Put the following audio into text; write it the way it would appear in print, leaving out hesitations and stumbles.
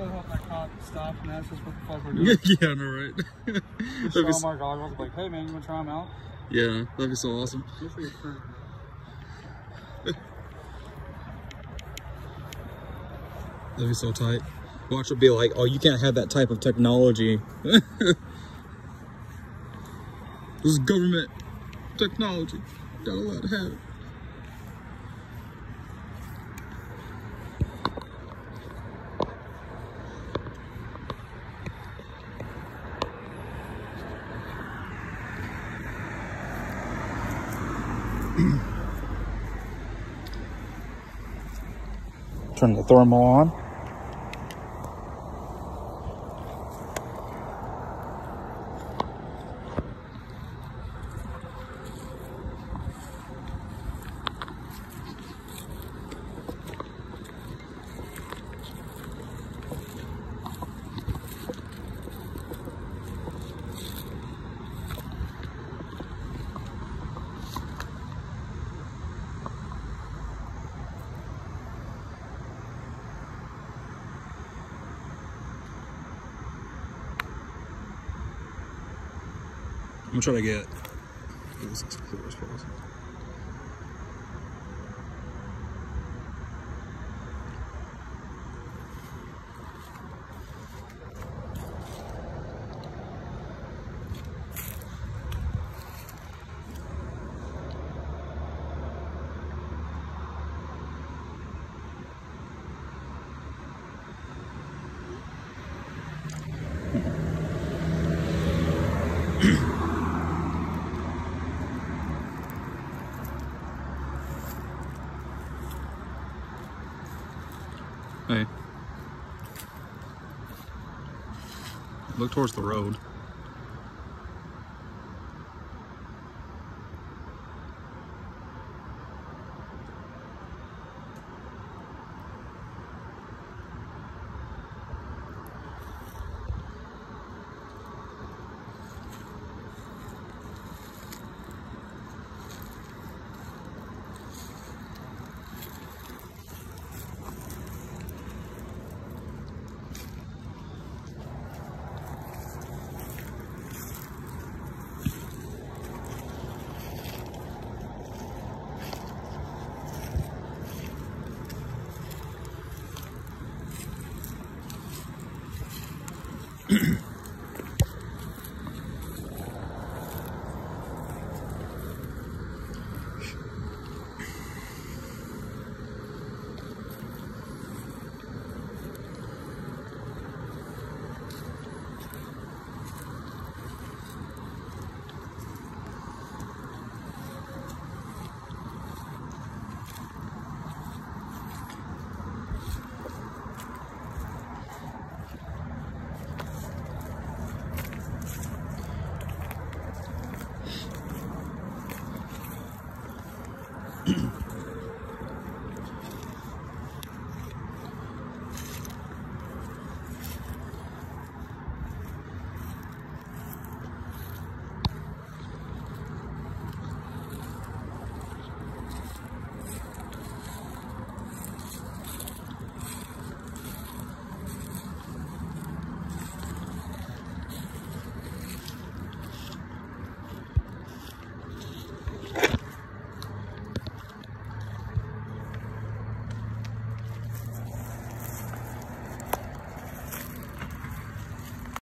really hope that cop stops and asks us what the fuck we're doing. Yeah, I know, right? Just show him our goggles, like, hey man, you wanna try them out? Yeah, that'd be so awesome. That'd be so tight. Watch it be like, oh, you can't have that type of technology. This is government technology. Not allowed to have it. Turn the thermal on. I'm gonna try to get this as clear as possible. Hey, look towards the road.